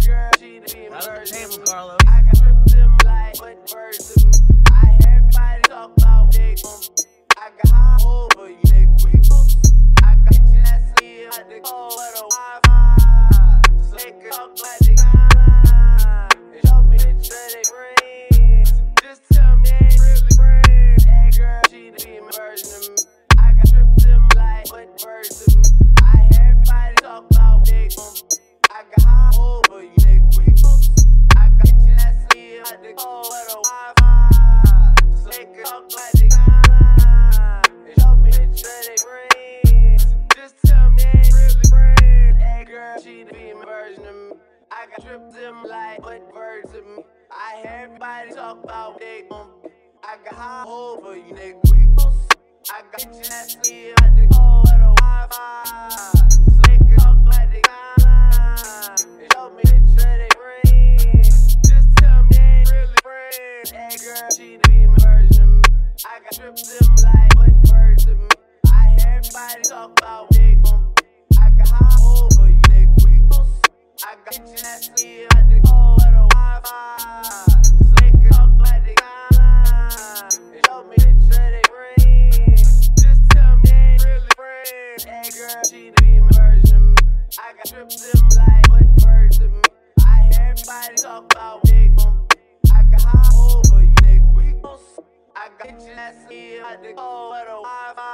girl, she the table, Carlos. I got tripped them like what birds to me. I hear everybody talk about dick. I got high over you, nigga. We I got you that sleep at the cold of the Wi-Fi. Slick up like the kind. Show me the they friends. Just tell me ain't really friends. Hey girl, she the version of me. I got tripped them like what birds to me. I hear everybody talk about dick. I got high over you, nigga. We I got you that sleep at the cold of the Wi-Fi. Slick up like the kind. Show me the they friends. Just tell me ain't really friends. Hey girl, she the version of me. I got tripped them like what birds to me. I hear everybody talk about dick. I got high over you, nigga. We I got you that sleep at the cold of the Wi-Fi. Slick up like the kind. Show me the they friends. Just tell me ain't really friends. Hey girl, she the version of me. I got tripped them like what birds to me. I hear everybody talk about dick. I got high over you, nigga. We I got you that sleep at the cold of the Wi-Fi. Slick up like the kind. Show me the they friends. Just tell me ain't really friends. Hey girl, she the version of me. I got tripped them like what birds to me. I hear everybody talk about dick. I got high over you, nigga. We I got you that sleep at the cold of the Wi-Fi.